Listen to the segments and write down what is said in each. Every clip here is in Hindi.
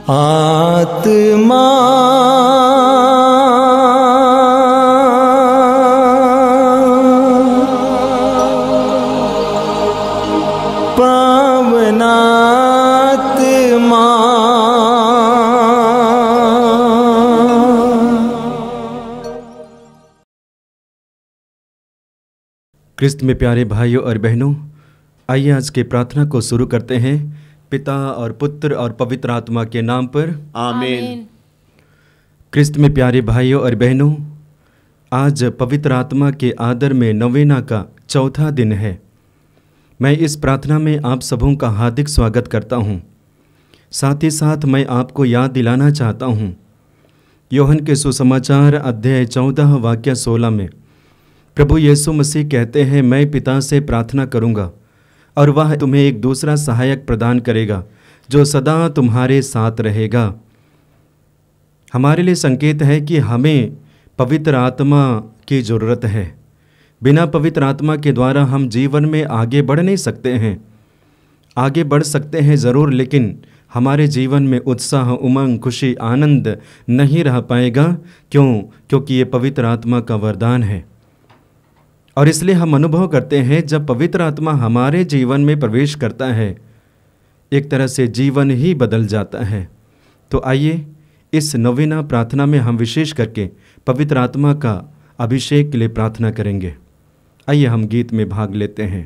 आत्मा पावनात्मा क्रिस्त में प्यारे भाइयों और बहनों, आइए आज के प्रार्थना को शुरू करते हैं। पिता और पुत्र और पवित्र आत्मा के नाम पर आमीन। क्रिस्त में प्यारे भाइयों और बहनों, आज पवित्र आत्मा के आदर में नवेना का चौथा दिन है। मैं इस प्रार्थना में आप सबों का हार्दिक स्वागत करता हूँ। साथ ही साथ मैं आपको याद दिलाना चाहता हूँ, यूहन्ना के सुसमाचार अध्याय 14 वाक्य 16 में प्रभु यीशु मसीह कहते हैं, मैं पिता से प्रार्थना करूँगा और वह तुम्हें एक दूसरा सहायक प्रदान करेगा जो सदा तुम्हारे साथ रहेगा। हमारे लिए संकेत है कि हमें पवित्र आत्मा की ज़रूरत है। बिना पवित्र आत्मा के द्वारा हम जीवन में आगे बढ़ नहीं सकते हैं। आगे बढ़ सकते हैं ज़रूर, लेकिन हमारे जीवन में उत्साह, उमंग, खुशी, आनंद नहीं रह पाएगा। क्योंकि ये पवित्र आत्मा का वरदान है। और इसलिए हम अनुभव करते हैं, जब पवित्र आत्मा हमारे जीवन में प्रवेश करता है, एक तरह से जीवन ही बदल जाता है। तो आइए इस नवीना प्रार्थना में हम विशेष करके पवित्र आत्मा का अभिषेक के लिए प्रार्थना करेंगे। आइए हम गीत में भाग लेते हैं।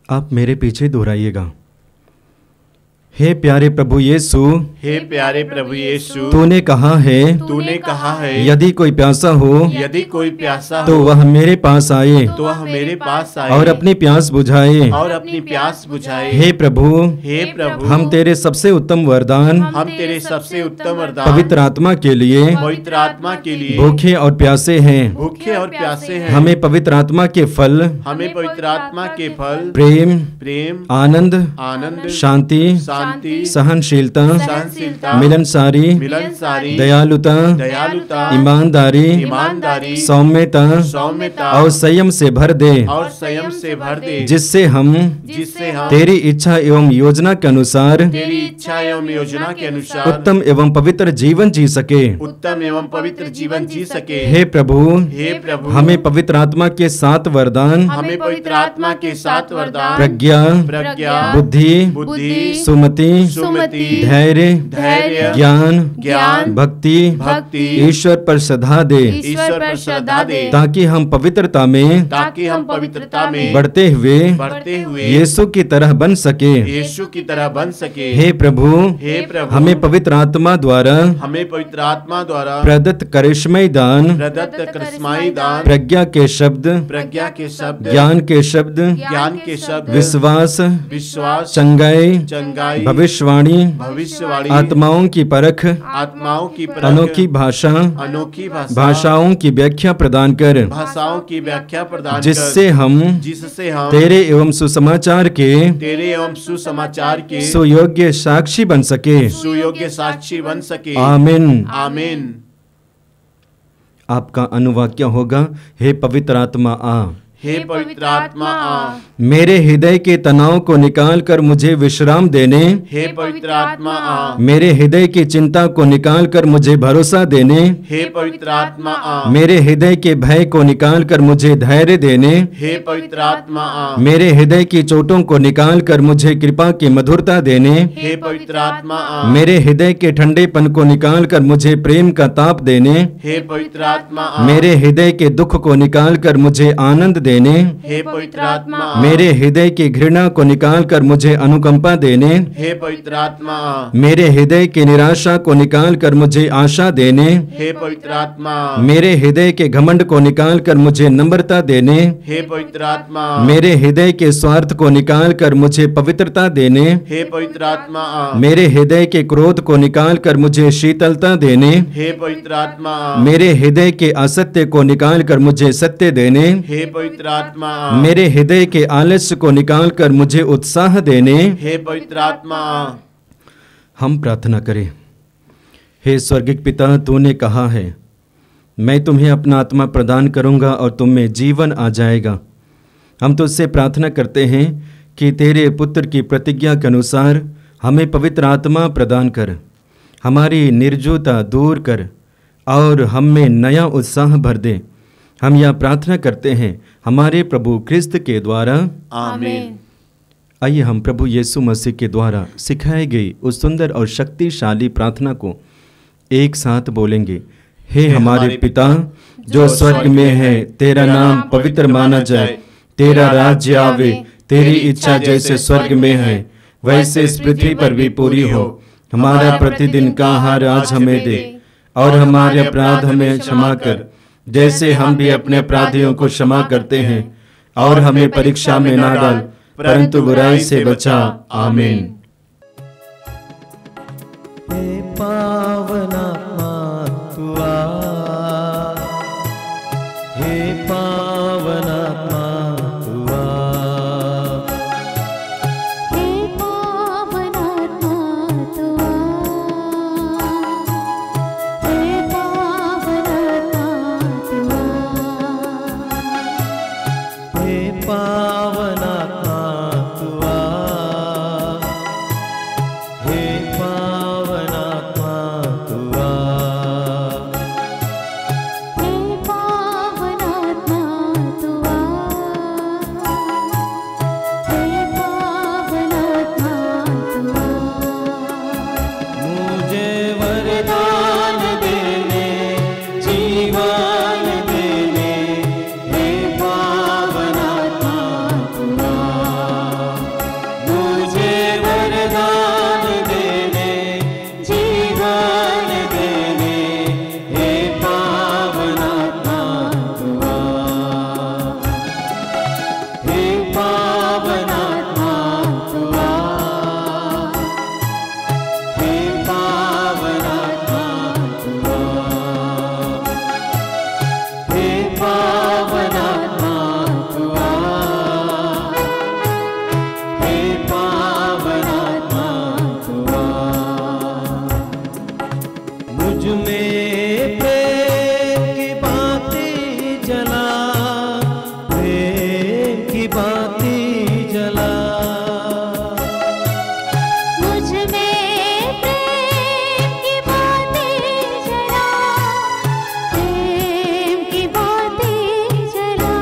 आप मेरे पीछे दोहराइएगा। हे प्यारे प्रभु यीशु, हे प्यारे प्रभु यीशु, तूने कहा है यदि कोई प्यासा हो यदि कोई प्यासा तो हो वह मेरे पास आए तो वह मेरे पास आए और अपनी प्यास बुझाए। और अपनी प्यास बुझाए। हे प्रभु, हम तेरे सबसे उत्तम वरदान हम तेरे सबसे उत्तम वरदान पवित्र आत्मा के लिए पवित्र आत्मा के लिए भूखे और प्यासे हैं। भूखे और प्यासे हैं। हमें पवित्र आत्मा के फल हमें पवित्र आत्मा के फल प्रेम, आनंद, शांति, सहनशीलता, मिलनसारी, दयालुता, ईमानदारी, सौम्यता और संयम से भर दे, जिससे हम तेरी इच्छा एवं योजना के अनुसार उत्तम एवं पवित्र जीवन जी सके। हे प्रभु, हमें पवित्र आत्मा के 7 वरदान प्रज्ञा, बुद्धि, सुमति, धैर्य, ज्ञान, भक्ति, ईश्वर पर श्रद्धा दे, ताकि हम पवित्रता में बढ़ते हुए यीशु की तरह बन सके। हे प्रभु, हमें पवित्र आत्मा द्वारा प्रदत्त करिश्मयी दान, प्रज्ञा के शब्द, ज्ञान के शब्द, विश्वास, चंगाई, भविष्यवाणी, आत्माओं की परख, अनोखी भाषाओं की व्याख्या प्रदान कर, जिससे हम तेरे एवं सुसमाचार के सुयोग्य साक्षी बन सके। आमीन। आपका अनुवाक्य होगा, हे पवित्र आत्मा आ। हे पवित्र आत्मा आ। मेरे हृदय के तनाव को निकाल कर मुझे विश्राम देने, हे पवित्र आत्मा आ। मेरे हृदय की चिंता को निकाल कर मुझे भरोसा देने, हे पवित्र आत्मा आ। मेरे हृदय के भय को निकाल कर मुझे धैर्य देने, हे पवित्र आत्मा आ। मेरे हृदय की चोटों को निकाल कर मुझे कृपा की मधुरता देने, हे पवित्र आत्मा आ। मेरे हृदय के ठंडेपन को निकाल कर मुझे प्रेम का ताप देने, हे पवित्र आत्मा आ। मेरे हृदय के दुख को निकाल कर मुझे आनंद देने, हे पवित्र आत्मा आ। मेरे हृदय की घृणा को निकाल कर मुझे अनुकंपा देने, हे पवित्र आत्मा आ। मेरे हृदय की निराशा को निकाल कर मुझे आशा देने, हे पवित्र आत्मा आ। मेरे हृदय के घमंड को निकाल कर मुझे नम्रता देने, हे पवित्र आत्मा आ। मेरे हृदय के स्वार्थ को निकाल कर मुझे पवित्रता देने, हे पवित्र आत्मा आ। मेरे हृदय के क्रोध को निकाल कर मुझे शीतलता देने, हे पवित्र आत्मा आ। मेरे हृदय के असत्य को निकाल कर मुझे सत्य देने, हे पवित्र आत्मा आ। मेरे हृदय के आलस्य को निकाल कर मुझे उत्साह देने। हे पवित्र आत्मा आ। हम प्रार्थना करें। हे स्वर्गिक पिता, तूने कहा है, मैं तुम्हें अपना आत्मा प्रदान करूंगा और तुम में जीवन आ जाएगा। हम तुझसे प्रार्थना करते हैं कि तेरे पुत्र की प्रतिज्ञा के अनुसार हमें पवित्र आत्मा प्रदान कर, हमारी निर्जोता दूर कर और हम में नया उत्साह भर दे। हम यह प्रार्थना करते हैं हमारे प्रभु क्रिस्त के द्वारा, आमीन। आइए हम प्रभु यीशु मसीह के द्वारा सिखाई गई उस सुंदर और शक्तिशाली प्रार्थना को एक साथ बोलेंगे। हे हमारे पिता जो स्वर्ग में है, तेरा नाम पवित्र माना जाए, तेरा राज्य आवे, तेरी इच्छा जैसे स्वर्ग में है वैसे इस पृथ्वी पर भी पूरी हो। हमारा प्रतिदिन का आहार आज हमें दे और हमारे अपराध हमें क्षमा कर, जैसे हम भी अपने अपराधियों को क्षमा करते हैं, और हमें परीक्षा में ना डाल परंतु बुराई से बचा। आमीन। हे पावनात्मा तू आ, हे पावनात्मा तू आ, हे पावनात्मा तू आ, हे पावनात्मा तू आ, हे पावनात्मा तू आ, हे पावनात्मा तू आ। में प्रेम की बाती जला, प्रेम की बाती जला। मुझ में प्रेम की बाती जला, प्रेम की बाती जला।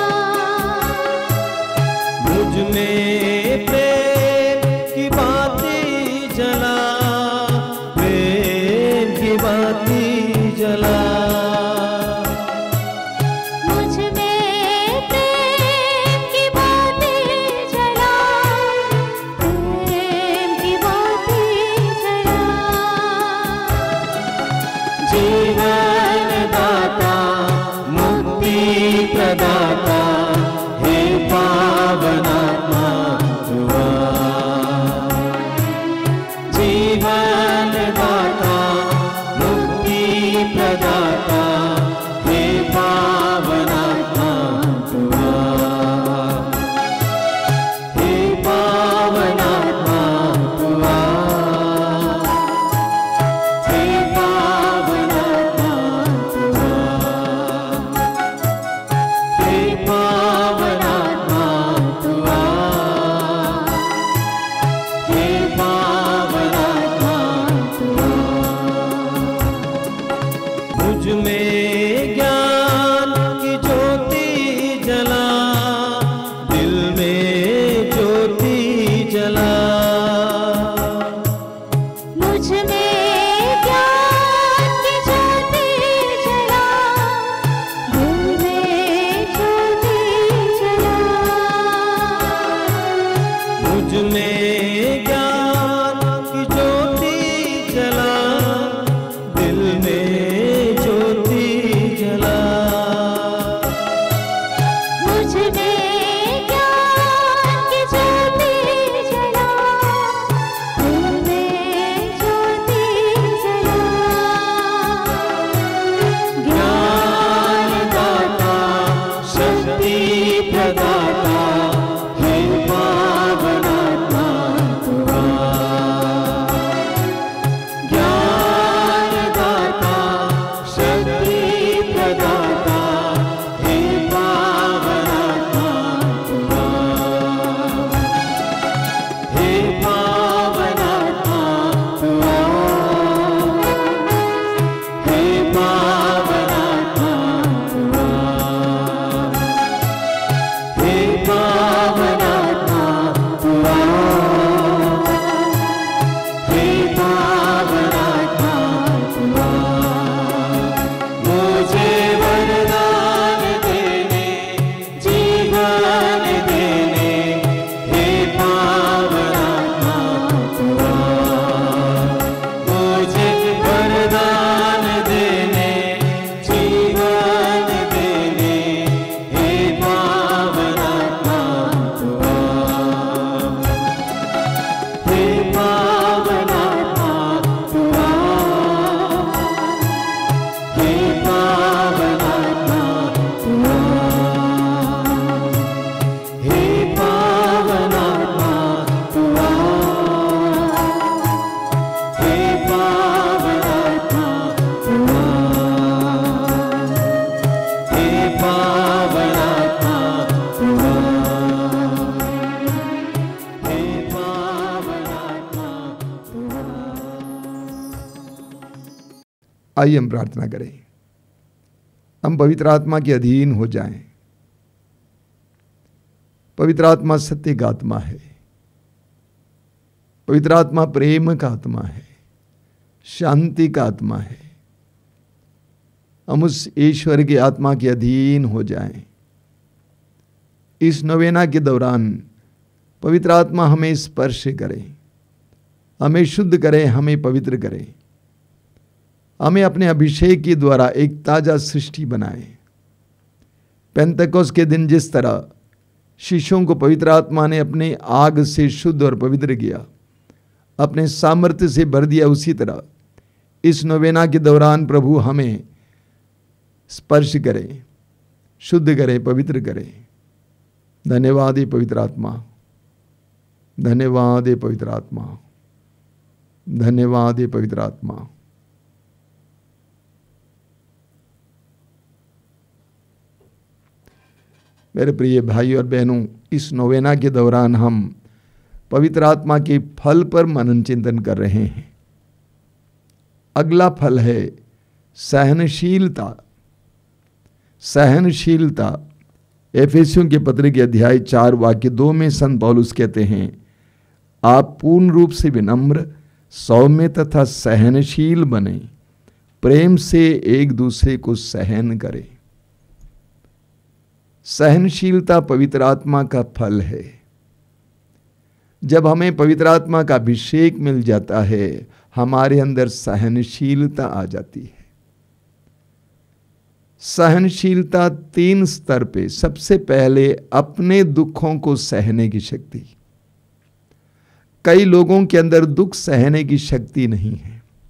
मुझ में प्रेम की बाती जला, प्रेम की बाती जला। मुझ में प्रेम की बाती जला, प्रेम की बाती जला। जीवन दाता मुक्ति प्रदाता हे पावनात्मा तू आ। जीवन दाता मुक्ति प्रदाता हे पावनात्मा तू आ। हे पावनात्मा तू आ। हे पावनात्मा तू आ। हे पावनात्मा तू आ। हे पावनात्मा तू आ। मुझ में ज्ञान की ज्योति जला, दिल में ज्योति जला। मुझ में ज्ञान की ज्योति जला, दिल में ज्योति जला। मुझ में ज्ञान की ज्योति जला, दिल में ज्योति जला। मुझ में ज्ञान की ज्योति जला, दिल में ज्योति जला। ज्ञान दाता शक्ति प्रदाता हे पावनात्मा तू आ। ज्ञान दाता शक्ति प्रदाता हे पावनात्मा तू आ। हे पावनात्मा तू आ। हे पावनात्मा तू आ। हे पावनात्मा तू आ। हे पावनात्मा तू आ। मुझे वरदान देने, जीवन देने हे पावनात्मा तू आ। मुझे वरदान देने, जीवन देने हे पावनात्मा तू आ। हे पावनात्मा तू आ। हे पावनात्मा तू आ। हे पावनात्मा तू आ। हे पावनात्मा तू आ। हे पावनात्मा तू आ। हे पावनात्मा तू आ। आइए हम प्रार्थना करें। हम पवित्र आत्मा के अधीन हो जाएं। पवित्र आत्मा सत्य का आत्मा है। पवित्र आत्मा प्रेम का आत्मा है, शांति का आत्मा है। हम उस ईश्वर की आत्मा के अधीन हो जाएं। इस नवेना के दौरान पवित्र आत्मा हमें स्पर्श करे, हमें शुद्ध करे, हमें पवित्र करे, हमें अपने अभिषेक के द्वारा एक ताजा सृष्टि बनाए। पेंतकोस के दिन जिस तरह शिष्यों को पवित्र आत्मा ने अपने आग से शुद्ध और पवित्र किया, अपने सामर्थ्य से भर दिया, उसी तरह इस नवेना के दौरान प्रभु हमें स्पर्श करे, शुद्ध करे, पवित्र करे। धन्यवाद हे पवित्र आत्मा, धन्यवाद हे पवित्र आत्मा, धन्यवाद हे पवित्र आत्मा, मेरे प्रिय भाई और बहनों, इस नोवेना के दौरान हम पवित्र आत्मा के फल पर मनन चिंतन कर रहे हैं। अगला फल है सहनशीलता। सहनशीलता एफेसियों के पत्र के अध्याय 4 वाक्य 2 में संत पौलुस कहते हैं, आप पूर्ण रूप से विनम्र, सौम्य तथा सहनशील बने, प्रेम से एक दूसरे को सहन करें। सहनशीलता पवित्र आत्मा का फल है। जब हमें पवित्र आत्मा का अभिषेक मिल जाता है, हमारे अंदर सहनशीलता आ जाती है। सहनशीलता 3 स्तर पे। सबसे पहले अपने दुखों को सहने की शक्ति। कई लोगों के अंदर दुख सहने की शक्ति नहीं है।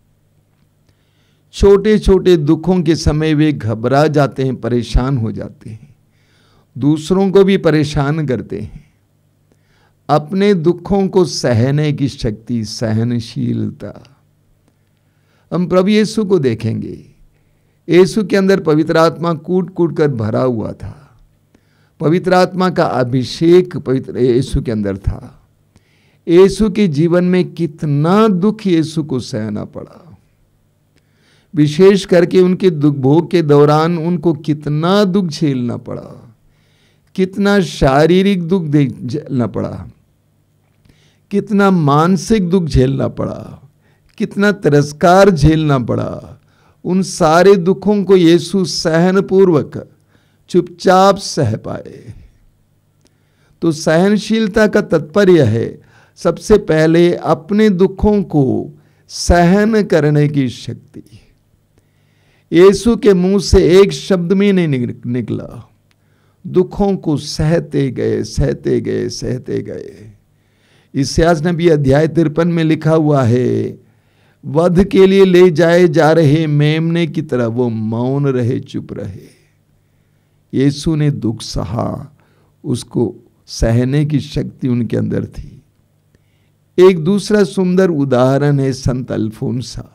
छोटे छोटे दुखों के समय वे घबरा जाते हैं, परेशान हो जाते हैं, दूसरों को भी परेशान करते हैं। अपने दुखों को सहने की शक्ति, सहनशीलता। हम प्रभु यीशु को देखेंगे। यीशु के अंदर पवित्र आत्मा कूट कूट कर भरा हुआ था। पवित्र आत्मा का अभिषेक पवित्र यीशु के अंदर था। यीशु के जीवन में कितना दुख यीशु को सहना पड़ा। विशेष करके उनके दुख भोग के दौरान उनको कितना दुख झेलना पड़ा, कितना शारीरिक दुख झेलना पड़ा, कितना मानसिक दुख झेलना पड़ा, कितना तिरस्कार झेलना पड़ा। उन सारे दुखों को यीशु सहनपूर्वक चुपचाप सह पाए। तो सहनशीलता का तात्पर्य है सबसे पहले अपने दुखों को सहन करने की शक्ति। यीशु के मुंह से एक शब्द में नहीं निकला, दुखों को सहते गए, सहते गए, सहते गए। इस्यास नबी अध्याय 53 में लिखा हुआ है, वध के लिए ले जाए जा रहे मेमने की तरह वो मौन रहे, चुप रहे। यीशु ने दुख सहा, उसको सहने की शक्ति उनके अंदर थी। एक दूसरा सुंदर उदाहरण है संत अल्फोंसा।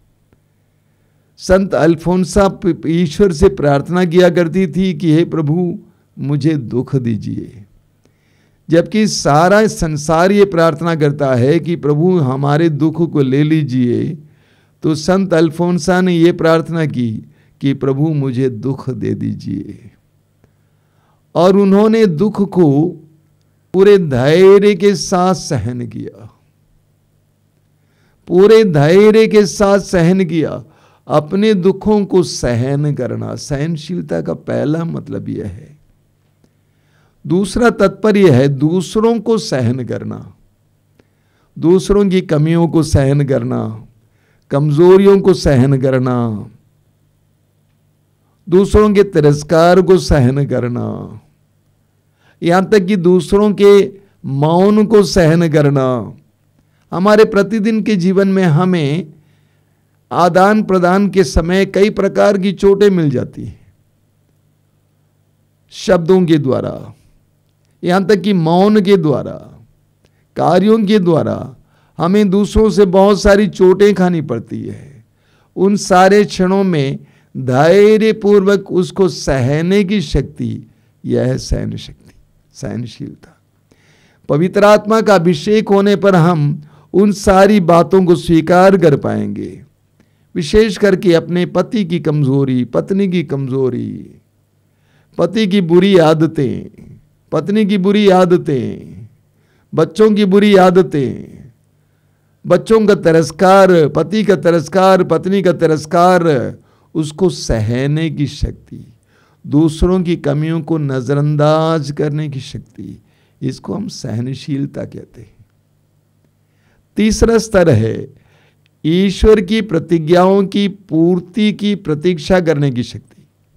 संत अल्फोंसा ईश्वर से प्रार्थना किया करती थी कि हे प्रभु मुझे दुख दीजिए, जबकि सारा संसार ये प्रार्थना करता है कि प्रभु हमारे दुख को ले लीजिए। तो संत अल्फोंसा ने ये प्रार्थना की कि प्रभु मुझे दुख दे दीजिए, और उन्होंने दुख को पूरे धैर्य के साथ सहन किया, पूरे धैर्य के साथ सहन किया। अपने दुखों को सहन करना, सहनशीलता का पहला मतलब यह है। दूसरा तात्पर्य है दूसरों को सहन करना, दूसरों की कमियों को सहन करना, कमजोरियों को सहन करना, दूसरों के तिरस्कार को सहन करना, यहां तक कि दूसरों के मौन को सहन करना। हमारे प्रतिदिन के जीवन में हमें आदान प्रदान के समय कई प्रकार की चोटें मिल जाती हैं, शब्दों के द्वारा, यहां तक कि मौन के द्वारा, कार्यों के द्वारा हमें दूसरों से बहुत सारी चोटें खानी पड़ती है। उन सारे क्षणों में धैर्य पूर्वक उसको सहने की शक्ति, यह है सहन शक्ति, सहनशीलता। पवित्र आत्मा का अभिषेक होने पर हम उन सारी बातों को स्वीकार कर पाएंगे। विशेष करके अपने पति की कमजोरी, पत्नी की कमजोरी, पति की बुरी आदतें, पत्नी की बुरी आदतें, बच्चों की बुरी आदतें, बच्चों का तिरस्कार, पति का तिरस्कार, पत्नी का तिरस्कार, उसको सहने की शक्ति, दूसरों की कमियों को नजरअंदाज करने की शक्ति, इसको हम सहनशीलता कहते हैं। तीसरा स्तर है ईश्वर की प्रतिज्ञाओं की पूर्ति की प्रतीक्षा करने की शक्ति।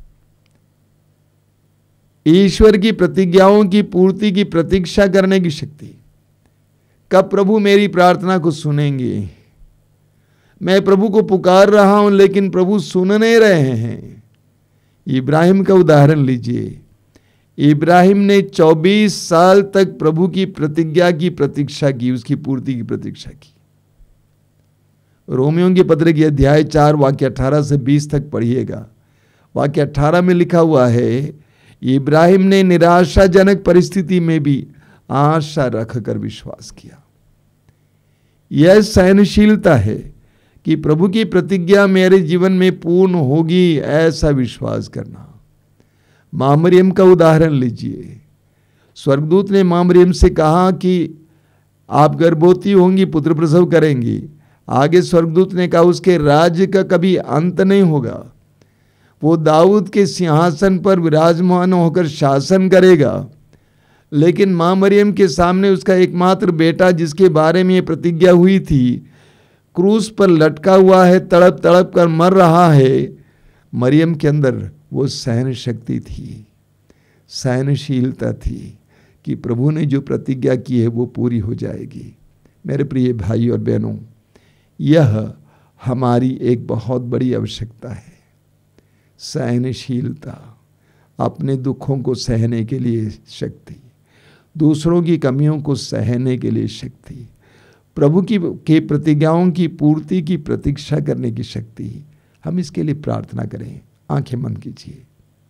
ईश्वर की प्रतिज्ञाओं की पूर्ति की प्रतीक्षा करने की शक्ति। कब प्रभु मेरी प्रार्थना को सुनेंगे? मैं प्रभु को पुकार रहा हूं लेकिन प्रभु सुन नहीं रहे हैं। इब्राहिम का उदाहरण लीजिए। इब्राहिम ने 24 साल तक प्रभु की प्रतिज्ञा की प्रतीक्षा की, उसकी पूर्ति की प्रतीक्षा की। रोमियों के पत्र की अध्याय 4 वाक्य 18 से 20 तक पढ़िएगा। वाक्य 18 में लिखा हुआ है, इब्राहिम ने निराशाजनक परिस्थिति में भी आशा रखकर विश्वास किया। यह सहनशीलता है कि प्रभु की प्रतिज्ञा मेरे जीवन में पूर्ण होगी, ऐसा विश्वास करना। मां मरियम का उदाहरण लीजिए। स्वर्गदूत ने मां मरियम से कहा कि आप गर्भवती होंगी, पुत्र प्रसव करेंगी। आगे स्वर्गदूत ने कहा उसके राज्य का कभी अंत नहीं होगा, वो दाऊद के सिंहासन पर विराजमान होकर शासन करेगा। लेकिन मां मरियम के सामने उसका एकमात्र बेटा, जिसके बारे में ये प्रतिज्ञा हुई थी, क्रूस पर लटका हुआ है, तड़प तड़प कर मर रहा है। मरियम के अंदर वो सहन शक्ति थी, सहनशीलता थी कि प्रभु ने जो प्रतिज्ञा की है वो पूरी हो जाएगी। मेरे प्रिय भाई और बहनों, यह हमारी एक बहुत बड़ी आवश्यकता है, सहनशीलता, अपने दुखों को सहने के लिए शक्ति, दूसरों की कमियों को सहने के लिए शक्ति, प्रभु के प्रतिज्ञाओं की पूर्ति की प्रतीक्षा करने की शक्ति। हम इसके लिए प्रार्थना करें। आंखें बंद कीजिए।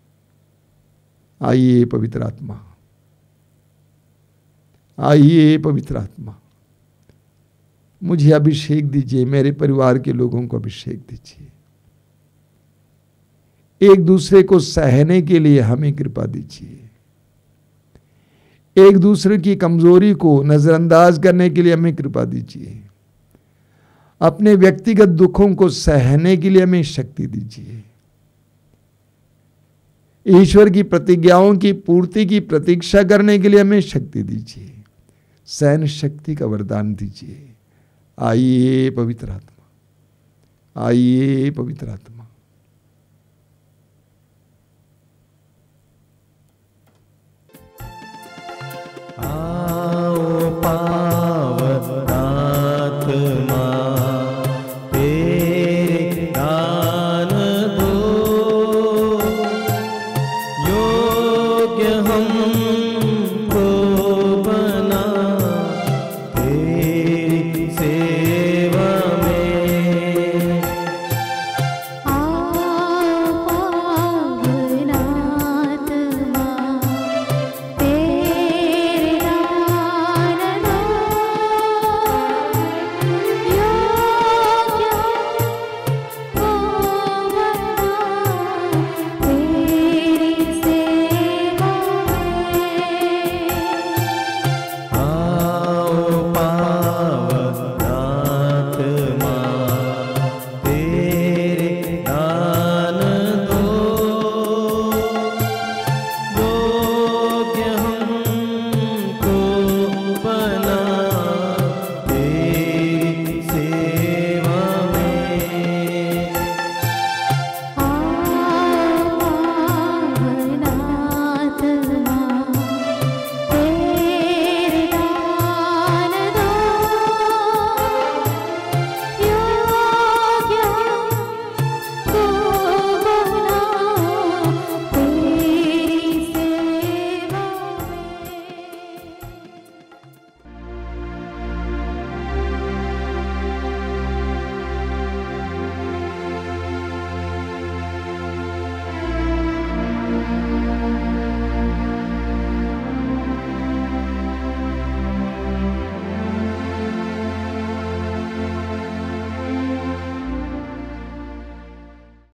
आइए पवित्र आत्मा, आइए पवित्र आत्मा, मुझे अभिषेक दीजिए, मेरे परिवार के लोगों को अभिषेक दीजिए। एक दूसरे को सहने के लिए हमें कृपा दीजिए। एक दूसरे की कमजोरी को नजरअंदाज करने के लिए हमें कृपा दीजिए। अपने व्यक्तिगत दुखों को सहने के लिए हमें शक्ति दीजिए। ईश्वर की प्रतिज्ञाओं की पूर्ति की प्रतीक्षा करने के लिए हमें शक्ति दीजिए। सहन शक्ति का वरदान दीजिए। आइए पवित्र आत्मा, आइए पवित्र आत्मा।